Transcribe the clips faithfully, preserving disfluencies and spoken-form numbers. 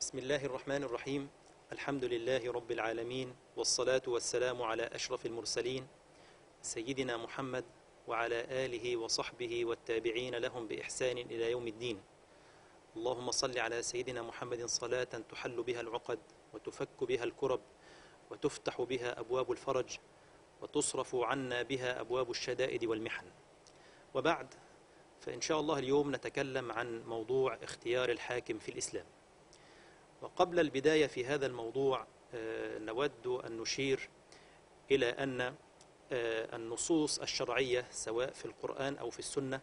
بسم الله الرحمن الرحيم. الحمد لله رب العالمين، والصلاة والسلام على أشرف المرسلين سيدنا محمد وعلى آله وصحبه والتابعين لهم بإحسان إلى يوم الدين. اللهم صل على سيدنا محمد صلاة تحل بها العقد وتفك بها الكرب وتفتح بها أبواب الفرج وتصرف عنا بها أبواب الشدائد والمحن. وبعد، فإن شاء الله اليوم نتكلم عن موضوع اختيار الحاكم في الإسلام. وقبل البداية في هذا الموضوع نود أن نشير إلى أن النصوص الشرعية سواء في القرآن أو في السنة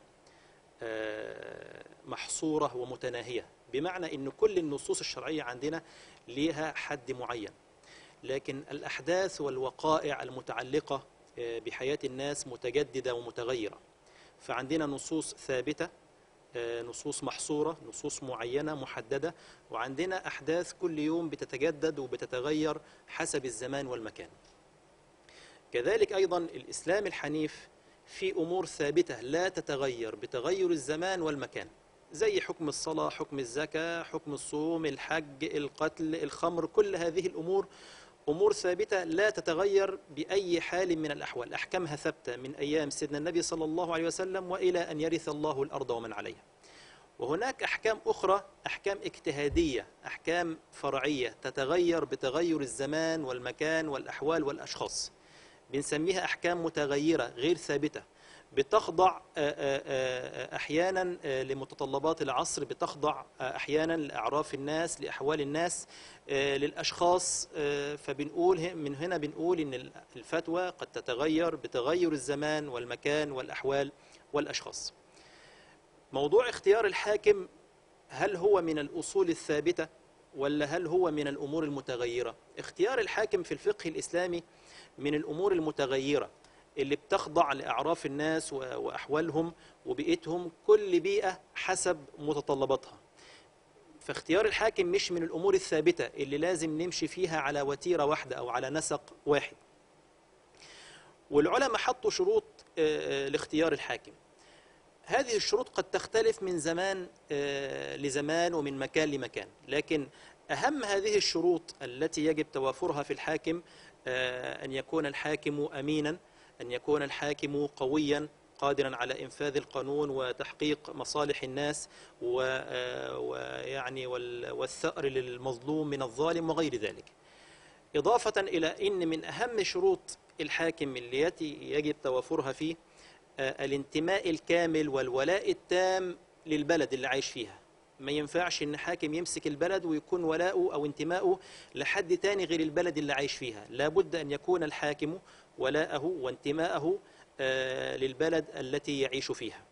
محصورة ومتناهية، بمعنى أن كل النصوص الشرعية عندنا لها حد معين، لكن الأحداث والوقائع المتعلقة بحياة الناس متجددة ومتغيرة، فعندنا نصوص ثابتة، نصوص محصورة، نصوص معينة محددة، وعندنا أحداث كل يوم بتتجدد وبتتغير حسب الزمان والمكان. كذلك أيضا الإسلام الحنيف في أمور ثابتة لا تتغير بتغير الزمان والمكان، زي حكم الصلاة، حكم الزكاة، حكم الصوم، الحج، القتل، الخمر، كل هذه الأمور أمور ثابتة لا تتغير بأي حال من الأحوال، أحكامها ثابتة من أيام سيدنا النبي صلى الله عليه وسلم وإلى أن يرث الله الأرض ومن عليها. وهناك أحكام أخرى، أحكام اجتهادية، أحكام فرعية تتغير بتغير الزمان والمكان والأحوال والأشخاص، بنسميها أحكام متغيرة غير ثابتة، بتخضع أحيانا لمتطلبات العصر، بتخضع أحيانا لأعراف الناس، لأحوال الناس، للأشخاص. فبنقول من هنا بنقول إن الفتوى قد تتغير بتغير الزمان والمكان والأحوال والأشخاص. موضوع اختيار الحاكم، هل هو من الأصول الثابتة ولا هل هو من الأمور المتغيرة؟ اختيار الحاكم في الفقه الإسلامي من الأمور المتغيرة اللي بتخضع لأعراف الناس وأحوالهم وبيئتهم، كل بيئة حسب متطلباتها. فاختيار الحاكم مش من الأمور الثابتة اللي لازم نمشي فيها على وتيرة واحدة أو على نسق واحد. والعلماء حطوا شروط لاختيار الحاكم. هذه الشروط قد تختلف من زمان لزمان ومن مكان لمكان، لكن أهم هذه الشروط التي يجب توافرها في الحاكم أن يكون الحاكم أمينا، أن يكون الحاكم قويا قادرا على إنفاذ القانون وتحقيق مصالح الناس ويعني والثأر للمظلوم من الظالم وغير ذلك. إضافة إلى أن من أهم شروط الحاكم التي يجب توافرها فيه الانتماء الكامل والولاء التام للبلد اللي عايش فيها. ما ينفعش ان حاكم يمسك البلد ويكون ولاؤه او انتماؤه لحد تاني غير البلد اللي عايش فيها، لابد ان يكون الحاكم ولاءه وانتماءه للبلد التي يعيش فيها.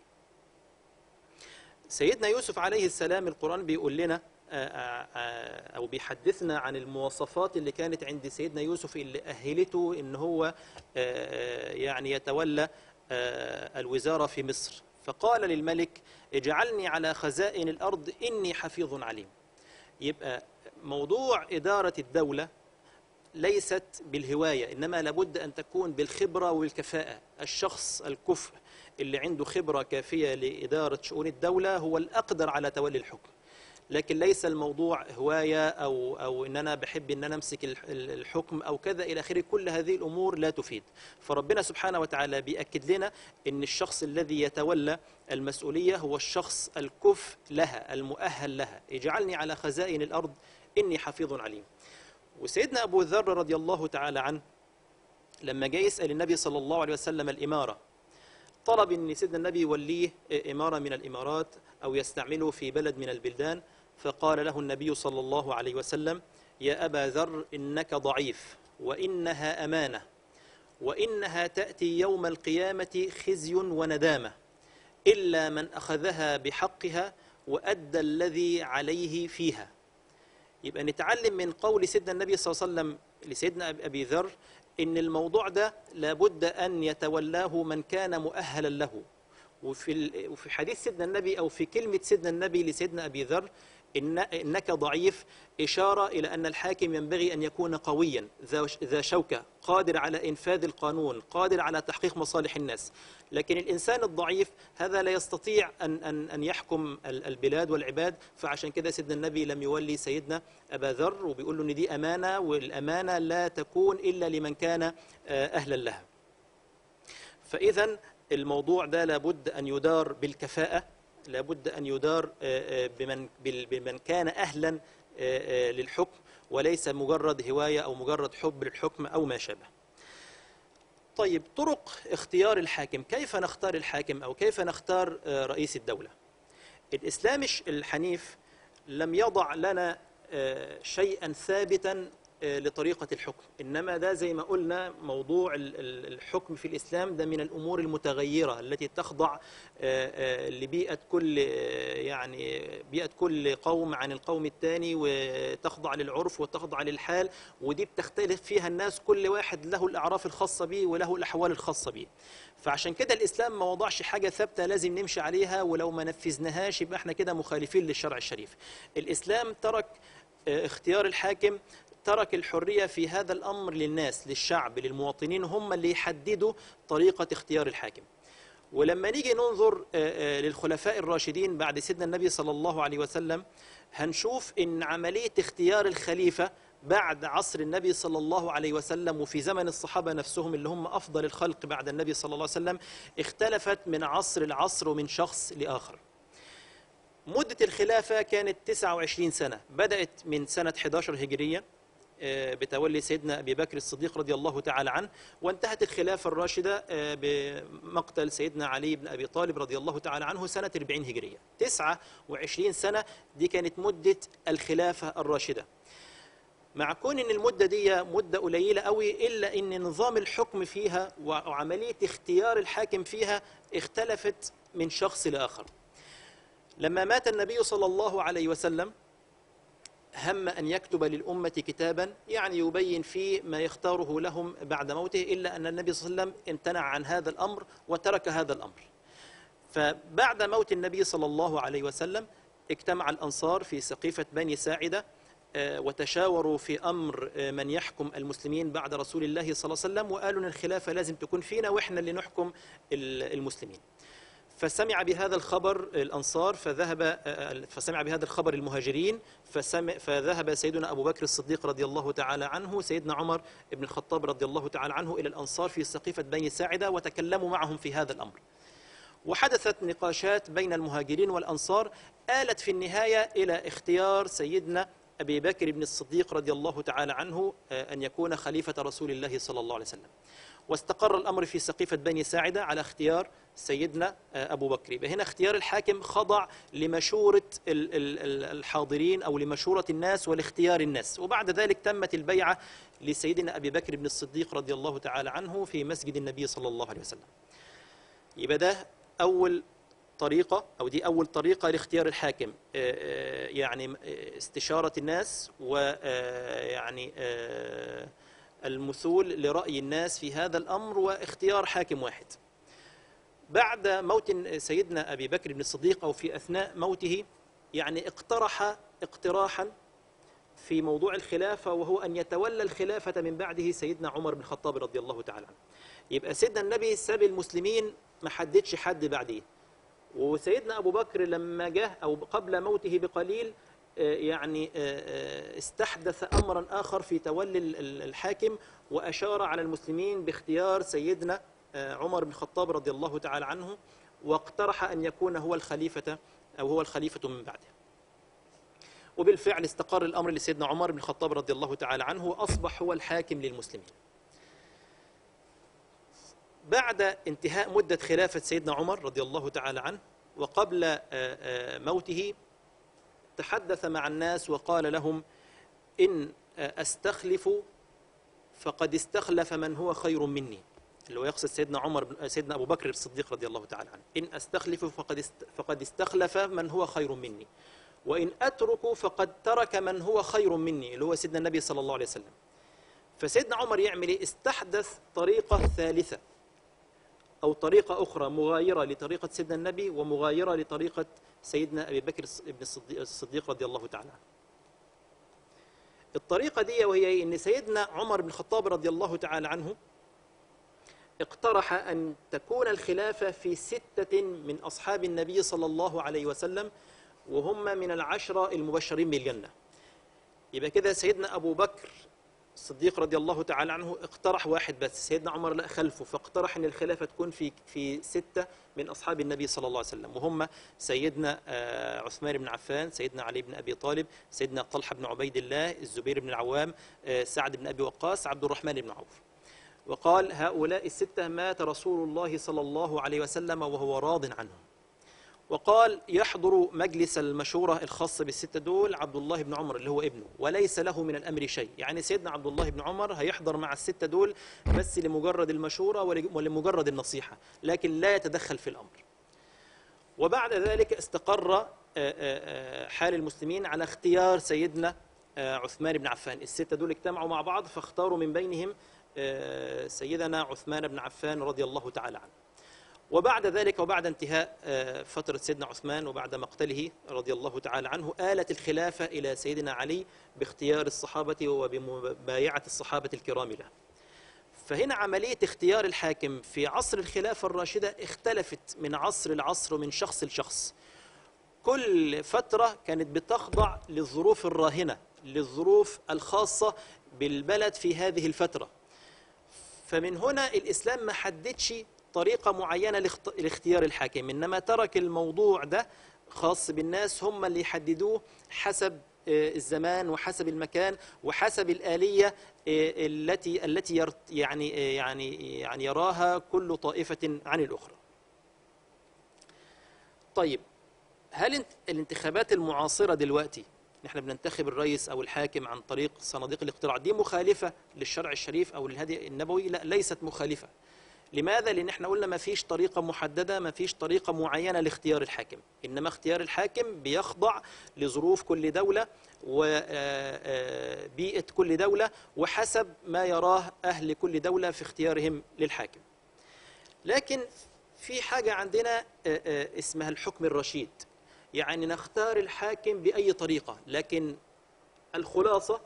سيدنا يوسف عليه السلام القرآن بيقول لنا او بيحدثنا عن المواصفات اللي كانت عند سيدنا يوسف اللي أهلته ان هو يعني يتولى الوزارة في مصر. فقال للملك: اجعلني على خزائن الأرض إني حفيظ عليم. يبقى موضوع إدارة الدولة ليست بالهواية، إنما لابد أن تكون بالخبرة والكفاءة. الشخص الكفء اللي عنده خبرة كافية لإدارة شؤون الدولة هو الأقدر على تولي الحكم، لكن ليس الموضوع هواية أو, أو إن أنا بحب إن أنا أمسك الحكم أو كذا إلى آخره. كل هذه الأمور لا تفيد. فربنا سبحانه وتعالى بيأكد لنا إن الشخص الذي يتولى المسؤولية هو الشخص الكفء لها المؤهل لها. اجعلني على خزائن الأرض إني حفيظ عليم. وسيدنا أبو ذر رضي الله تعالى عنه لما جاء يسأل النبي صلى الله عليه وسلم الإمارة، طلب إن سيدنا النبي يوليه إمارة من الإمارات أو يستعمله في بلد من البلدان، فقال له النبي صلى الله عليه وسلم: يا أبا ذر إنك ضعيف، وإنها أمانة، وإنها تأتي يوم القيامة خزي وندامة، إلا من أخذها بحقها وأدى الذي عليه فيها. يبقى نتعلم من قول سيدنا النبي صلى الله عليه وسلم لسيدنا أبي ذر إن الموضوع ده لابد أن يتولاه من كان مؤهلا له. وفي وفي حديث سيدنا النبي أو في كلمة سيدنا النبي لسيدنا أبي ذر إن إنك ضعيف إشارة إلى أن الحاكم ينبغي أن يكون قويا ذا شوكة، قادر على إنفاذ القانون، قادر على تحقيق مصالح الناس. لكن الإنسان الضعيف هذا لا يستطيع أن أن أن يحكم البلاد والعباد. فعشان كده سيدنا النبي لم يولي سيدنا أبا ذر، وبيقول له إن دي أمانة، والأمانة لا تكون إلا لمن كان أهلا لها. فإذا الموضوع ده لابد أن يدار بالكفاءة، لابد أن يدار بمن بمن كان أهلا للحكم، وليس مجرد هواية أو مجرد حب للحكم أو ما شابه. طيب، طرق اختيار الحاكم، كيف نختار الحاكم أو كيف نختار رئيس الدولة؟ الإسلام الحنيف لم يضع لنا شيئا ثابتا لطريقة الحكم، إنما ده زي ما قلنا موضوع الحكم في الإسلام ده من الأمور المتغيرة التي تخضع لبيئة كل يعني بيئة كل قوم عن القوم الثاني، وتخضع للعرف وتخضع للحال، ودي بتختلف فيها الناس، كل واحد له الأعراف الخاصة به وله الأحوال الخاصة به. فعشان كده الإسلام ما وضعش حاجة ثابتة لازم نمشي عليها، ولو ما نفذناهاش يبقى احنا كده مخالفين للشرع الشريف. الإسلام ترك اختيار الحاكم، ترك الحرية في هذا الأمر للناس، للشعب، للمواطنين، هم اللي يحددوا طريقة اختيار الحاكم. ولما نيجي ننظر للخلفاء الراشدين بعد سيدنا النبي صلى الله عليه وسلم، هنشوف إن عملية اختيار الخليفة بعد عصر النبي صلى الله عليه وسلم وفي زمن الصحابة نفسهم اللي هم أفضل الخلق بعد النبي صلى الله عليه وسلم اختلفت من عصر لعصر ومن شخص لآخر. مدة الخلافة كانت تسعة وعشرين سنة، بدأت من سنة أحد عشر هجرية بتولي سيدنا أبي بكر الصديق رضي الله تعالى عنه، وانتهت الخلافة الراشدة بمقتل سيدنا علي بن أبي طالب رضي الله تعالى عنه سنة أربعين هجرية. تسعة وعشرين سنة دي كانت مدة الخلافة الراشدة. مع كون ان المدة دي مدة قليلة قوي، إلا ان نظام الحكم فيها وعملية اختيار الحاكم فيها اختلفت من شخص لآخر. لما مات النبي صلى الله عليه وسلم هم أن يكتب للأمة كتابا يعني يبين فيه ما يختاره لهم بعد موته، إلا أن النبي صلى الله عليه وسلم امتنع عن هذا الأمر وترك هذا الأمر. فبعد موت النبي صلى الله عليه وسلم اجتمع الأنصار في سقيفة بني ساعدة وتشاوروا في أمر من يحكم المسلمين بعد رسول الله صلى الله عليه وسلم، وقالوا أن الخلافة لازم تكون فينا وإحنا اللي نحكم المسلمين. فسمع بهذا الخبر الأنصار فذهب فسمع بهذا الخبر المهاجرين فذهب سيدنا أبو بكر الصديق رضي الله تعالى عنه، سيدنا عمر بن الخطاب رضي الله تعالى عنه، إلى الأنصار في سقيفة بني ساعدة وتكلموا معهم في هذا الأمر. وحدثت نقاشات بين المهاجرين والأنصار آلت في النهاية إلى اختيار سيدنا أبي بكر بن الصديق رضي الله تعالى عنه أن يكون خليفة رسول الله صلى الله عليه وسلم. واستقر الأمر في سقيفة بني ساعدة على اختيار سيدنا أبو بكر. هنا اختيار الحاكم خضع لمشورة الحاضرين أو لمشورة الناس ولاختيار الناس، وبعد ذلك تمت البيعة لسيدنا أبي بكر بن الصديق رضي الله تعالى عنه في مسجد النبي صلى الله عليه وسلم. يبقى ده أول طريقة أو دي أول طريقة لاختيار الحاكم، يعني استشارة الناس ويعني المثول لرأي الناس في هذا الأمر واختيار حاكم واحد. بعد موت سيدنا أبي بكر بن الصديق أو في أثناء موته يعني اقترح اقتراحا في موضوع الخلافة، وهو أن يتولى الخلافة من بعده سيدنا عمر بن الخطاب رضي الله تعالى عنه. يبقى سيدنا النبي ساب المسلمين ما حددش حد بعديه، وسيدنا أبو بكر لما جه أو قبل موته بقليل يعني استحدث أمرا آخر في تولي الحاكم، وأشار على المسلمين باختيار سيدنا عمر بن الخطاب رضي الله تعالى عنه، واقترح أن يكون هو الخليفة أو هو الخليفة من بعده. وبالفعل استقر الأمر لسيدنا عمر بن الخطاب رضي الله تعالى عنه وأصبح هو الحاكم للمسلمين. بعد انتهاء مدة خلافة سيدنا عمر رضي الله تعالى عنه وقبل موته تحدث مع الناس وقال لهم: إن أستخلف فقد استخلف من هو خير مني، اللي هو يقصد سيدنا عمر سيدنا أبو بكر الصديق رضي الله تعالى عنه. إن أستخلف فقد فقد استخلف من هو خير مني، وإن أترك فقد ترك من هو خير مني، اللي هو سيدنا النبي صلى الله عليه وسلم. فسيدنا عمر يعمل إيه؟ استحدث طريقة ثالثة، أو طريقة أخرى مغايرة لطريقة سيدنا النبي ومغايرة لطريقة سيدنا أبي بكر بن الصديق رضي الله تعالى عنه. الطريقة دي وهي أن سيدنا عمر بن الخطاب رضي الله تعالى عنه اقترح أن تكون الخلافة في ستة من أصحاب النبي صلى الله عليه وسلم، وهم من العشرة المبشرين بالجنة. يبقى كده سيدنا أبو بكر الصديق رضي الله تعالى عنه اقترح واحد بس، سيدنا عمر لا خلفه، فاقترح أن الخلافة تكون في في ستة من أصحاب النبي صلى الله عليه وسلم، وهم سيدنا عثمان بن عفان، سيدنا علي بن أبي طالب، سيدنا طلحة بن عبيد الله، الزبير بن العوام، سعد بن أبي وقاص، عبد الرحمن بن عوف. وقال هؤلاء الستة مات رسول الله صلى الله عليه وسلم وهو راض عنهم. وقال يحضر مجلس المشورة الخاص بالستة دول عبد الله بن عمر اللي هو ابنه، وليس له من الأمر شيء. يعني سيدنا عبد الله بن عمر هيحضر مع الستة دول بس لمجرد المشورة ولمجرد النصيحة، لكن لا يتدخل في الأمر. وبعد ذلك استقر حال المسلمين على اختيار سيدنا عثمان بن عفان. الستة دول اجتمعوا مع بعض فاختاروا من بينهم سيدنا عثمان بن عفان رضي الله تعالى عنه. وبعد ذلك وبعد انتهاء فترة سيدنا عثمان وبعد مقتله رضي الله تعالى عنه آلت الخلافة إلى سيدنا علي باختيار الصحابة وبمبايعة الصحابة الكرام له. فهنا عملية اختيار الحاكم في عصر الخلافة الراشدة اختلفت من عصر لعصر ومن شخص لشخص. كل فترة كانت بتخضع للظروف الراهنة، للظروف الخاصة بالبلد في هذه الفترة. فمن هنا الإسلام ما حددش طريقة معينة لاختيار الحاكم، إنما ترك الموضوع ده خاص بالناس هم اللي يحددوه حسب الزمان وحسب المكان وحسب الآلية التي التي يعني يعني يعني يراها كل طائفة عن الأخرى. طيب، هل الانتخابات المعاصرة دلوقتي نحن بننتخب الرئيس أو الحاكم عن طريق صناديق الاقتراع دي مخالفة للشرع الشريف أو للهدي النبوي؟ لا، ليست مخالفة. لماذا؟ لأن احنا قلنا ما فيش طريقة محددة، ما فيش طريقة معينة لاختيار الحاكم، إنما اختيار الحاكم بيخضع لظروف كل دولة وبيئة كل دولة وحسب ما يراه أهل كل دولة في اختيارهم للحاكم. لكن في حاجة عندنا اسمها الحكم الرشيد، يعني نختار الحاكم بأي طريقة، لكن الخلاصة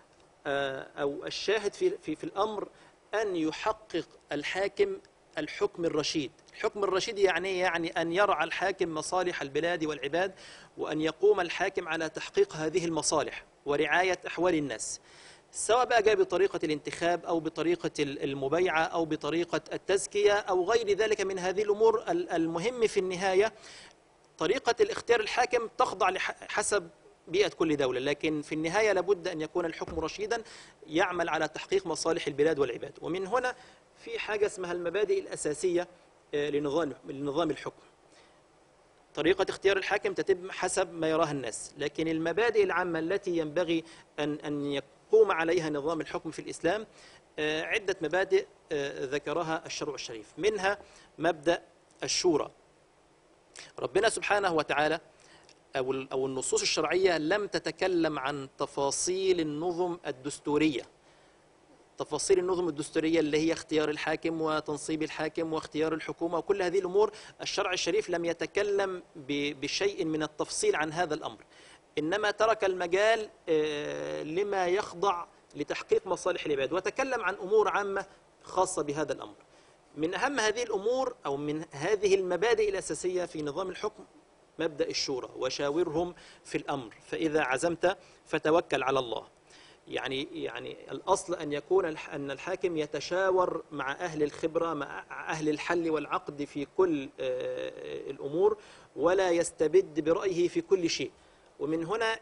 أو الشاهد في في في الأمر أن يحقق الحاكم الحكم الرشيد. الحكم الرشيد يعني يعني أن يرعى الحاكم مصالح البلاد والعباد، وأن يقوم الحاكم على تحقيق هذه المصالح ورعاية أحوال الناس، سواء بقى جاء بطريقة الانتخاب أو بطريقة المبايعة أو بطريقة التزكية أو غير ذلك من هذه الأمور. المهم في النهاية طريقة الاختيار الحاكم تخضع حسب بيئة كل دولة، لكن في النهاية لابد أن يكون الحكم رشيدا يعمل على تحقيق مصالح البلاد والعباد. ومن هنا في حاجة اسمها المبادئ الأساسية لنظام لنظام الحكم. طريقة اختيار الحاكم تتم حسب ما يراها الناس، لكن المبادئ العامة التي ينبغي أن أن يقوم عليها نظام الحكم في الإسلام عدة مبادئ ذكرها الشرع الشريف، منها مبدأ الشورى. ربنا سبحانه وتعالى أو أو النصوص الشرعية لم تتكلم عن تفاصيل النظم الدستورية، تفاصيل النظم الدستورية اللي هي اختيار الحاكم وتنصيب الحاكم واختيار الحكومة وكل هذه الأمور. الشرع الشريف لم يتكلم بشيء من التفصيل عن هذا الأمر، إنما ترك المجال لما يخضع لتحقيق مصالح العباد، وتكلم عن أمور عامة خاصة بهذا الأمر. من أهم هذه الأمور أو من هذه المبادئ الأساسية في نظام الحكم مبدأ الشورى، وشاورهم في الأمر فإذا عزمت فتوكل على الله. يعني يعني الأصل أن يكون أن الحاكم يتشاور مع أهل الخبرة، مع أهل الحل والعقد في كل الأمور، ولا يستبد برأيه في كل شيء. ومن هنا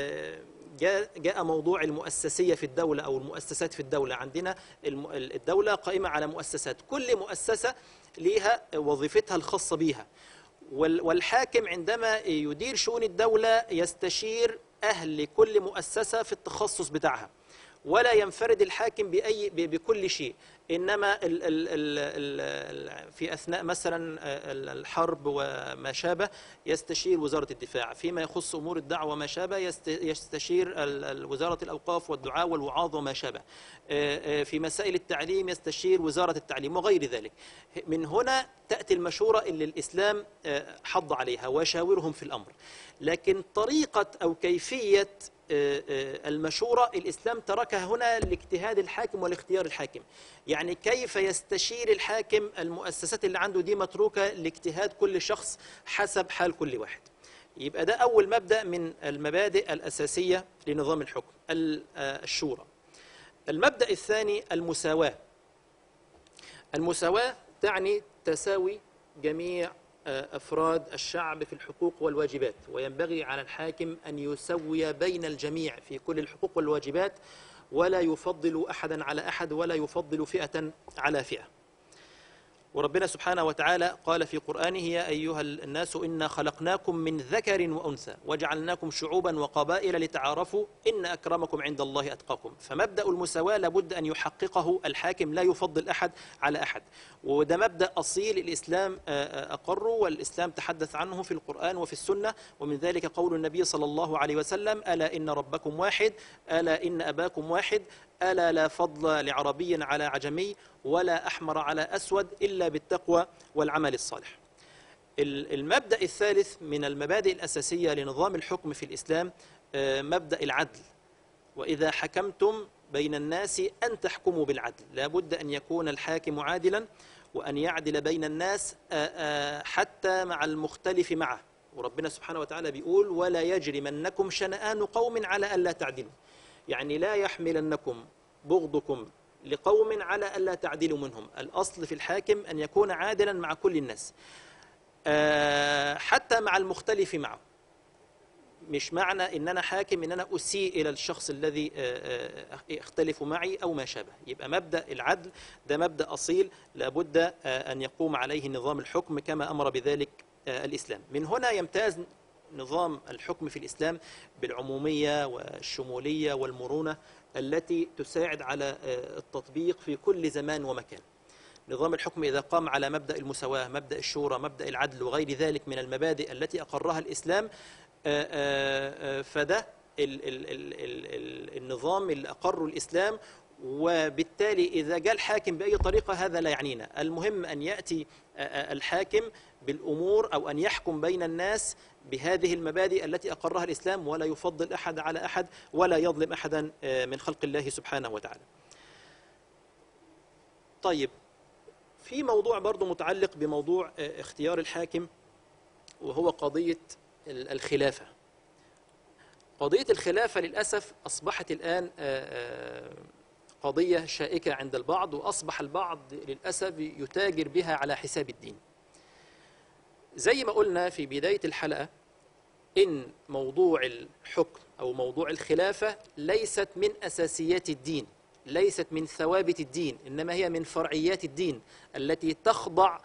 جاء جاء موضوع المؤسسية في الدولة أو المؤسسات في الدولة. عندنا الدولة قائمة على مؤسسات، كل مؤسسة لها وظيفتها الخاصة بها، والحاكم عندما يدير شؤون الدولة يستشير أهل كل مؤسسة في التخصص بتاعها، ولا ينفرد الحاكم بأي بكل شيء، إنما ال ال ال ال في أثناء مثلا الحرب وما شابه يستشير وزارة الدفاع، فيما يخص أمور الدعوة وما شابه يستشير وزارة الأوقاف والدعاء والوعاظ وما شابه، في مسائل التعليم يستشير وزارة التعليم وغير ذلك. من هنا تأتي المشورة اللي الإسلام حض عليها، وشاورهم في الأمر. لكن طريقة أو كيفية المشورة الإسلام تركها هنا لاجتهاد الحاكم والاختيار الحاكم. يعني كيف يستشير الحاكم، المؤسسات اللي عنده دي متروكة لاجتهاد كل شخص حسب حال كل واحد. يبقى ده أول مبدأ من المبادئ الأساسية لنظام الحكم، الشورى. المبدأ الثاني المساواة. المساواة تعني تساوي جميع أفراد الشعب في الحقوق والواجبات، وينبغي على الحاكم أن يسوي بين الجميع في كل الحقوق والواجبات، ولا يفضل أحدا على أحد، ولا يفضل فئة على فئة. وربنا سبحانه وتعالى قال في قرآنه: يا أيها الناس إنا خلقناكم من ذكر وأنثى وجعلناكم شعوبا وقبائل لتعارفوا إن أكرمكم عند الله أتقاكم. فمبدأ المساواة لابد أن يحققه الحاكم، لا يفضل أحد على أحد، وده مبدأ أصيل الإسلام أقره، والإسلام تحدث عنه في القرآن وفي السنة. ومن ذلك قول النبي صلى الله عليه وسلم: ألا إن ربكم واحد، ألا إن أباكم واحد، ألا لا فضل لعربي على عجمي، ولا أحمر على أسود إلا بالتقوى والعمل الصالح. المبدأ الثالث من المبادئ الأساسية لنظام الحكم في الإسلام مبدأ العدل. وإذا حكمتم بين الناس أن تحكموا بالعدل. لا بد أن يكون الحاكم عادلا، وأن يعدل بين الناس حتى مع المختلف معه. وربنا سبحانه وتعالى بيقول: ولا يجرمنكم شنآن قوم على ألا تعدلوا. يعني لا يحملنكم بغضكم لقوم على ألا تعدلوا منهم. الأصل في الحاكم أن يكون عادلا مع كل الناس، حتى مع المختلف معه. مش معنى إن أنا حاكم إن أنا أسيء إلى الشخص الذي يختلف معي أو ما شابه. يبقى مبدأ العدل ده مبدأ أصيل لابد أن يقوم عليه نظام الحكم كما أمر بذلك الإسلام. من هنا يمتاز نظام الحكم في الإسلام بالعمومية والشمولية والمرونة التي تساعد على التطبيق في كل زمان ومكان. نظام الحكم إذا قام على مبدأ المساواة، مبدأ الشورى، مبدأ العدل وغير ذلك من المبادئ التي أقرها الإسلام، فده النظام اللي أقره الإسلام. وبالتالي إذا جاء الحاكم بأي طريقة هذا لا يعنينا، المهم أن يأتي الحاكم بالأمور أو أن يحكم بين الناس بهذه المبادئ التي أقرها الإسلام، ولا يفضل أحد على أحد، ولا يظلم أحدا من خلق الله سبحانه وتعالى. طيب، في موضوع برضو متعلق بموضوع اختيار الحاكم، وهو قضية الخلافة. قضية الخلافة للأسف أصبحت الآن قضية شائكة عند البعض، وأصبح البعض للأسف يتاجر بها على حساب الدين. زي ما قلنا في بداية الحلقة إن موضوع الحكم أو موضوع الخلافة ليست من أساسيات الدين، ليست من ثوابت الدين، إنما هي من فرعيات الدين التي تخضع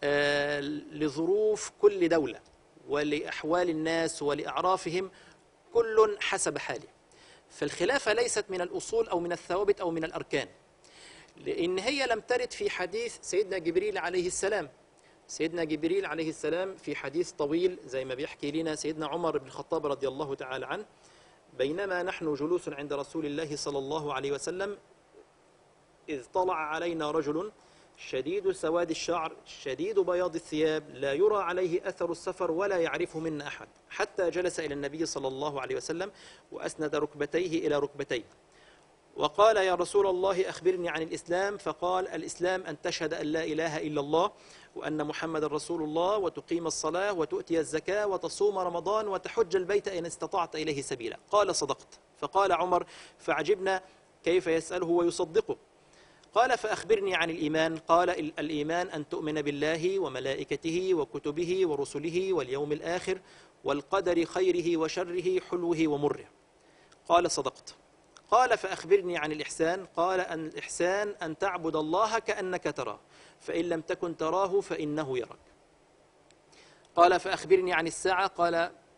لظروف كل دولة ولأحوال الناس ولأعرافهم، كل حسب حاله. فالخلافة ليست من الأصول أو من الثوابت أو من الأركان، لأن هي لم ترد في حديث سيدنا جبريل عليه السلام. سيدنا جبريل عليه السلام في حديث طويل زي ما بيحكي لنا سيدنا عمر بن الخطاب رضي الله تعالى عنه: بينما نحن جلوس عند رسول الله صلى الله عليه وسلم إذ طلع علينا رجل شديد سواد الشعر شديد بياض الثياب لا يرى عليه أثر السفر ولا يعرفه منا أحد، حتى جلس إلى النبي صلى الله عليه وسلم وأسند ركبتيه إلى ركبتيه وقال: يا رسول الله أخبرني عن الإسلام. فقال: الإسلام أن تشهد أن لا إله إلا الله وأن محمد رسول الله، وتقيم الصلاة، وتؤتي الزكاة، وتصوم رمضان، وتحج البيت إن استطعت إليه سبيلا. قال: صدقت. فقال عمر: فعجبنا كيف يسأله ويصدقه. قال: فأخبرني عن الإيمان. قال: الإيمان أن تؤمن بالله وملائكته وكتبه ورسله واليوم الآخر والقدر خيره وشره حلوه ومره. قال: صدقت. قال: فأخبرني عن الإحسان. قال: أن الإحسان أن تعبد الله كأنك تراه، فإن لم تكن تراه فإنه يراك. قال: فأخبرني عن الساعة. قال: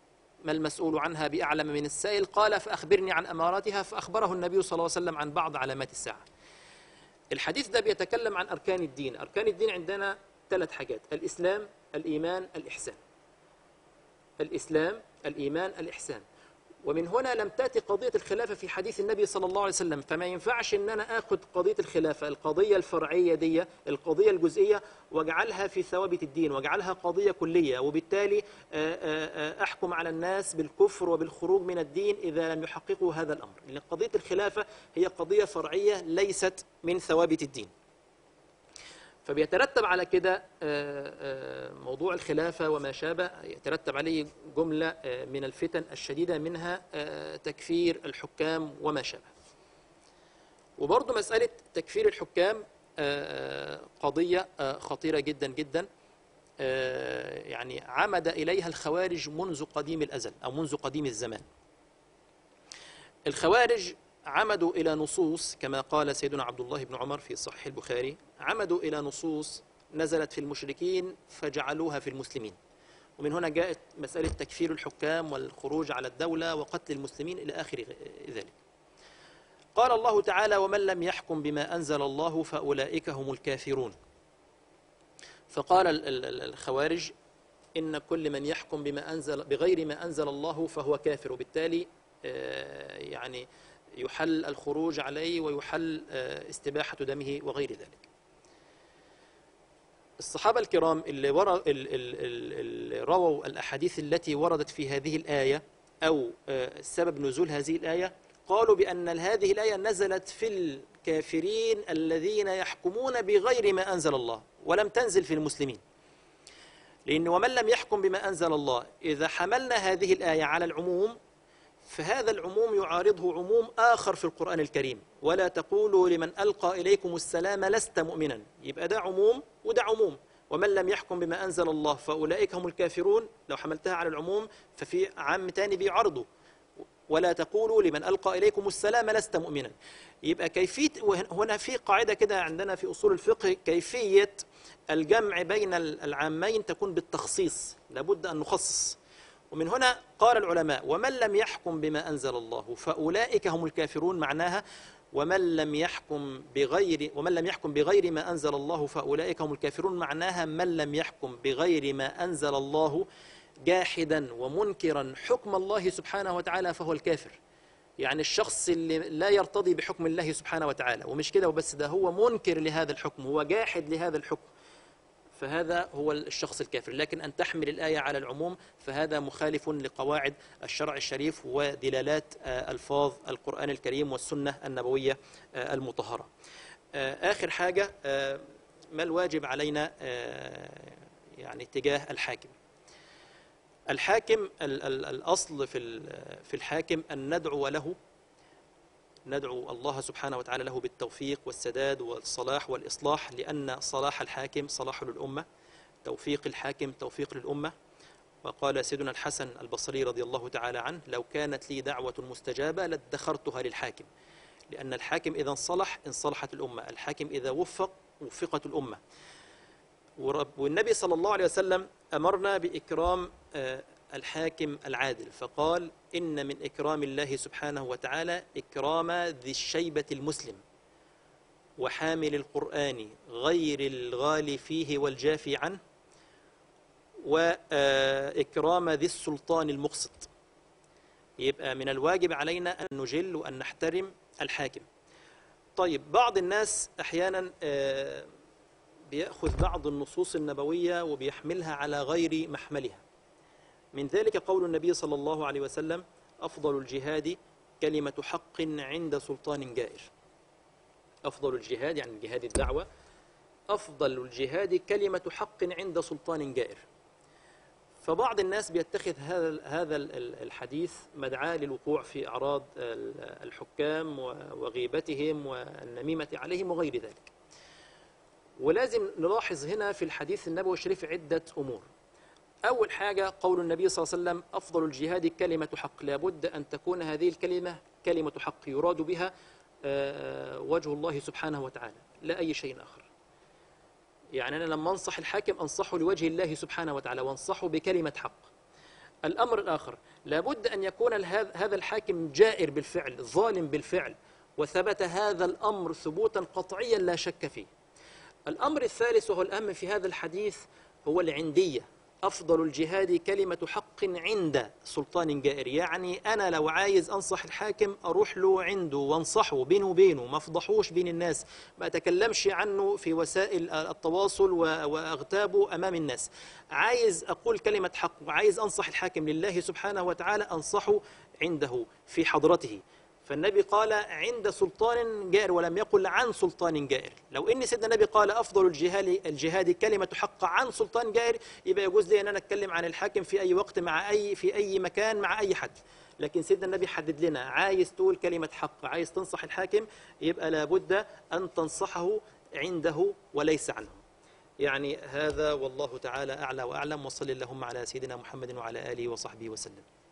ما المسؤول عنها بأعلم من السائل، قال فأخبرني عن أماراتها، فأخبره النبي صلى الله عليه وسلم عن بعض علامات الساعة. الحديث ده بيتكلم عن أركان الدين. أركان الدين عندنا ثلاث حاجات: الإسلام، الإيمان، الإحسان. الإسلام، الإيمان، الإحسان. ومن هنا لم تأتي قضية الخلافة في حديث النبي صلى الله عليه وسلم، فما ينفعش أن أنا أخذ قضية الخلافة، القضية الفرعية دي، القضية الجزئية، واجعلها في ثوابت الدين، واجعلها قضية كلية، وبالتالي أحكم على الناس بالكفر وبالخروج من الدين إذا لم يحققوا هذا الأمر، لأن قضية الخلافة هي قضية فرعية ليست من ثوابت الدين. فبيترتب على كده موضوع الخلافة وما شابه، يترتب عليه جملة من الفتن الشديدة، منها تكفير الحكام وما شابه. وبرضه مسألة تكفير الحكام قضية خطيرة جدا جدا، يعني عمد إليها الخوارج منذ قديم الأزل أو منذ قديم الزمان. الخوارج عمدوا إلى نصوص كما قال سيدنا عبد الله بن عمر في صحيح البخاري، عمدوا إلى نصوص نزلت في المشركين فجعلوها في المسلمين، ومن هنا جاءت مسألة تكفير الحكام والخروج على الدولة وقتل المسلمين إلى آخر ذلك. قال الله تعالى: ومن لم يحكم بما أنزل الله فأولئك هم الكافرون. فقال الخوارج إن كل من يحكم بما أنزل بغير ما أنزل الله فهو كافر، وبالتالي يعني يحل الخروج عليه ويحل استباحة دمه وغير ذلك. الصحابة الكرام اللي, ورا اللي رووا الأحاديث التي وردت في هذه الآية أو سبب نزول هذه الآية، قالوا بأن هذه الآية نزلت في الكافرين الذين يحكمون بغير ما أنزل الله، ولم تنزل في المسلمين. لأن ومن لم يحكم بما أنزل الله، إذا حملنا هذه الآية على العموم فهذا العموم يعارضه عموم آخر في القرآن الكريم: ولا تقولوا لمن ألقى إليكم السلام لست مؤمنا. يبقى ده عموم وده عموم. ومن لم يحكم بما أنزل الله فأولئك هم الكافرون، لو حملتها على العموم ففي عام تاني بيعارضه: ولا تقولوا لمن ألقى إليكم السلام لست مؤمنا. يبقى كيفية، هنا في قاعدة كده عندنا في أصول الفقه، كيفية الجمع بين العامين تكون بالتخصيص، لابد أن نخصص. ومن هنا قال العلماء: ومن لم يحكم بما أنزل الله فأولئك هم الكافرون، معناها ومن لم يحكم بغير ومن لم يحكم بغير ما أنزل الله فأولئك هم الكافرون، معناها من لم يحكم بغير ما أنزل الله جاحدا ومنكرا حكم الله سبحانه وتعالى فهو الكافر. يعني الشخص اللي لا يرتضي بحكم الله سبحانه وتعالى، ومش كده وبس، ده هو منكر لهذا الحكم، هو جاحد لهذا الحكم، فهذا هو الشخص الكافر. لكن أن تحمل الآية على العموم فهذا مخالف لقواعد الشرع الشريف ودلالات ألفاظ القرآن الكريم والسنة النبوية المطهرة. آخر حاجة، ما الواجب علينا يعني تجاه الحاكم؟ الحاكم الأصل في الحاكم أن ندعو له، ندعو الله سبحانه وتعالى له بالتوفيق والسداد والصلاح والإصلاح، لأن صلاح الحاكم صلاح للأمة، توفيق الحاكم توفيق للأمة. وقال سيدنا الحسن البصري رضي الله تعالى عنه: لو كانت لي دعوة مستجابة لادخرتها للحاكم، لأن الحاكم إذا انصلح انصلحت الأمة، الحاكم إذا وفق وفقت الأمة. والنبي صلى الله عليه وسلم أمرنا بإكرام الحاكم العادل، فقال: إن من إكرام الله سبحانه وتعالى إكرام ذي الشيبة المسلم وحامل القرآن غير الغالي فيه والجافي عنه، وإكرام ذي السلطان المقسط. يبقى من الواجب علينا أن نجل وأن نحترم الحاكم. طيب، بعض الناس أحيانا بيأخذ بعض النصوص النبوية وبيحملها على غير محملها. من ذلك قول النبي صلى الله عليه وسلم: أفضل الجهاد كلمة حق عند سلطان جائر. أفضل الجهاد يعني جهاد الدعوة، أفضل الجهاد كلمة حق عند سلطان جائر. فبعض الناس بيتخذ هذا هذا الحديث مدعاة للوقوع في أعراض الحكام وغيبتهم والنميمة عليهم وغير ذلك. ولازم نلاحظ هنا في الحديث النبوي الشريف عدة أمور. أول حاجة قول النبي صلى الله عليه وسلم: أفضل الجهاد كلمة حق. لابد أن تكون هذه الكلمة كلمة حق يراد بها وجه الله سبحانه وتعالى، لا أي شيء آخر. يعني أنا لما أنصح الحاكم أنصحه لوجه الله سبحانه وتعالى، وأنصحه بكلمة حق. الأمر الآخر، لابد أن يكون الهذ- هذا الحاكم جائر بالفعل، ظالم بالفعل، وثبت هذا الأمر ثبوتا قطعيا لا شك فيه. الأمر الثالث وهو الأهم في هذا الحديث هو العندية. أفضل الجهاد كلمة حق عند سلطان جائر، يعني أنا لو عايز أنصح الحاكم أروح له عنده وانصحه بينه وبينه، ما أفضحوش بين الناس، ما أتكلمش عنه في وسائل التواصل و- وأغتابه أمام الناس. عايز أقول كلمة حق وعايز أنصح الحاكم لله سبحانه وتعالى، أنصحه عنده في حضرته. فالنبي قال عند سلطان جائر ولم يقل عن سلطان جائر. لو ان سيدنا النبي قال افضل الجهاد الجهاد كلمه حق عن سلطان جائر، يبقى يجوز لي ان انا اتكلم عن الحاكم في اي وقت مع اي في اي مكان مع اي حد. لكن سيدنا النبي حدد لنا، عايز تقول كلمه حق، عايز تنصح الحاكم، يبقى لابد ان تنصحه عنده وليس عنه. يعني هذا والله تعالى اعلى واعلم، وصل اللهم على سيدنا محمد وعلى اله وصحبه وسلم.